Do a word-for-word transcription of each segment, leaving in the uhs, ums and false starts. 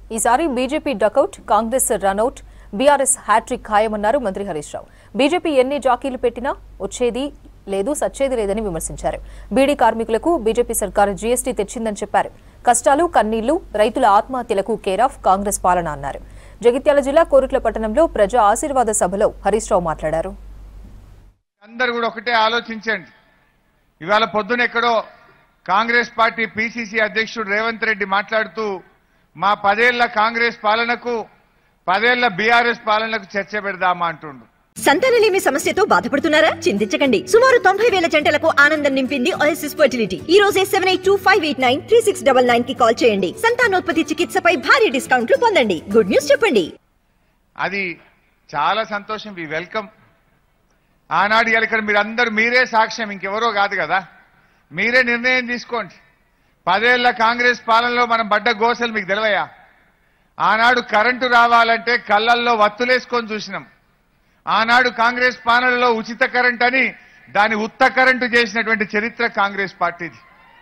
ఈసారి BJP duck out, Congress run out, BRS hat trick ఖాయమన్నారు మంత్రి హరీష్ రావు. బీజేపీ ఎన్ని జాకీలు పెట్టినా వచ్చేది లేదు, సచ్చేది లేదని విమర్శించారు. బీడీ కార్మికులకు బీజేపీ సర్కారు జీఎస్టీ తెచ్చిందని చెప్పారు. కష్టాలు, కన్నీళ్లు, రైతుల ఆత్మహత్యలకు కేరాఫ్ కాంగ్రెస్ పాలన అన్నారు. జగిత్యాల జిల్లా కోరుట్ల పట్టణంలో ప్రజా ఆశీర్వాద సభలో హరీష్ రావు మాట్లాడారు. అందరూ కూడా ఒకటే ఆలోచించండి. ఇవాళ పొద్దున ఎక్కడో కాంగ్రెస్ పార్టీ పీసీసీ అధ్యక్షుడు రేవంత్ రెడ్డి మాట్లాడుతూ మా పదేళ్ల కాంగ్రెస్ పాలనకు పదేళ్ల బీఆర్ఎస్ పాలనకు చర్చ పెడదామా అంటుండు. సంతానలేమి సమస్యతో బాధపడుతున్నారా? చింతించకండి. సుమారు తొంభై వేల జంటలకు ఆనందం నింపింది ఓఎస్ఎస్ ఫర్టిలిటీ. ఈ రోజే seven eight two five eight nine three six double nine కి కాల్ చేయండి. సంతానోత్పత్తి చికిత్సపై భారీ డిస్కౌంట్లు పొందండి. గుడ్ న్యూస్ చెప్పండి. అది చాలా సంతోషం. We welcome. ఆనాడు ఇక్కడ మీరందరూ మీరే సాక్ష్యం, ఇంకెవరో కాదు కదా. మీరే నిర్ణయం తీసుకోండి. పదేళ్ల కాంగ్రెస్ పాలనలో మనం పడ్డ గోసలు మీకు తెలివయా? ఆనాడు కరెంటు రావాలంటే కళ్ళల్లో వత్తులేసుకొని చూసినాం. ఆనాడు కాంగ్రెస్ పాలనలో ఉచిత కరెంట్ అని దాని ఉత్త కరెంటు చేసినటువంటి చరిత్ర కాంగ్రెస్ పార్టీది.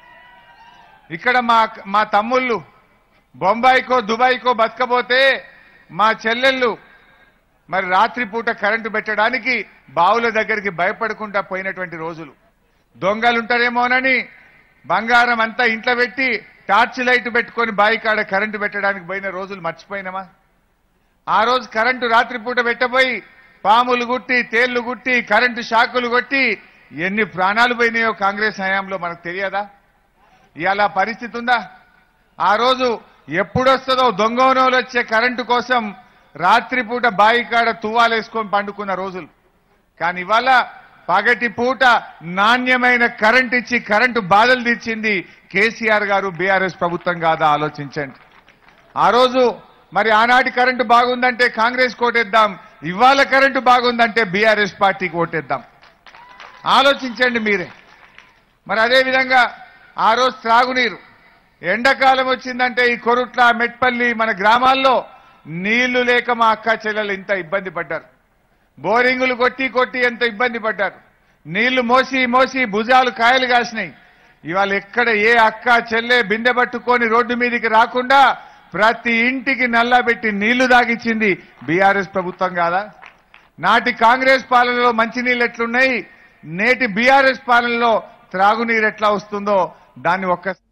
ఇక్కడ మా మా తమ్ముళ్ళు బొంబాయికో దుబాయ్కో బతకపోతే మా చెల్లెళ్ళు మరి రాత్రిపూట కరెంటు పెట్టడానికి బావుల దగ్గరికి భయపడకుండా పోయినటువంటి రోజులు. దొంగలుంటారేమోనని బంగారం అంతా ఇంట్లో పెట్టి టార్చ్ లైట్ పెట్టుకొని బావి కాడ కరెంటు పెట్టడానికి పోయిన రోజులు మర్చిపోయినామా? ఆ రోజు కరెంటు రాత్రిపూట పెట్టబోయి పాములు గుట్టి, తేళ్లు గుట్టి, కరెంటు షాకులు కొట్టి ఎన్ని ప్రాణాలు పోయినాయో కాంగ్రెస్ హయాంలో మనకు తెలియదా? ఇవాళ పరిస్థితి ఉందా? ఆ రోజు ఎప్పుడొస్తుందో దొంగవనంలో వచ్చే కరెంటు కోసం రాత్రిపూట బావి కాడ తువ్వాలేసుకొని పండుకున్న రోజులు. కానీ ఇవాళ పగటి పూట నాణ్యమైన కరెంట్ ఇచ్చి కరెంటు బాధలు తీర్చింది కేసీఆర్ గారు, బీఆర్ఎస్ ప్రభుత్వం కాదా? ఆలోచించండి. ఆ రోజు మరి ఆనాటి కరెంటు బాగుందంటే కాంగ్రెస్ కోటేద్దాం, ఇవాళ కరెంటు బాగుందంటే బీఆర్ఎస్ పార్టీకి ఓటేద్దాం. ఆలోచించండి మీరే. మరి అదేవిధంగా ఆ రోజు త్రాగునీరు, ఎండాకాలం వచ్చిందంటే ఈ కొరుట్ల, మెట్పల్లి మన గ్రామాల్లో నీళ్లు లేక మా అక్క చెల్లెలు ఇంత ఇబ్బంది పడ్డారు. బోరింగులు కొట్టి కొట్టి ఎంత ఇబ్బంది పడ్డారు. నీళ్లు మోసి మోసి భుజాలు కాయలు కాసినాయి. ఇవాళ ఎక్కడ ఏ అక్క చెల్లె బిందె పట్టుకొని రోడ్డు మీదకి రాకుండా ప్రతి ఇంటికి నల్లబెట్టి నీళ్లు దాగిచ్చింది బీఆర్ఎస్ ప్రభుత్వం కాదా? నాటి కాంగ్రెస్ పాలనలో మంచినీళ్ళు ఎట్లున్నాయి, నేటి బీఆర్ఎస్ పాలనలో త్రాగునీరు ఎట్లా వస్తుందో దాన్ని ఒక్క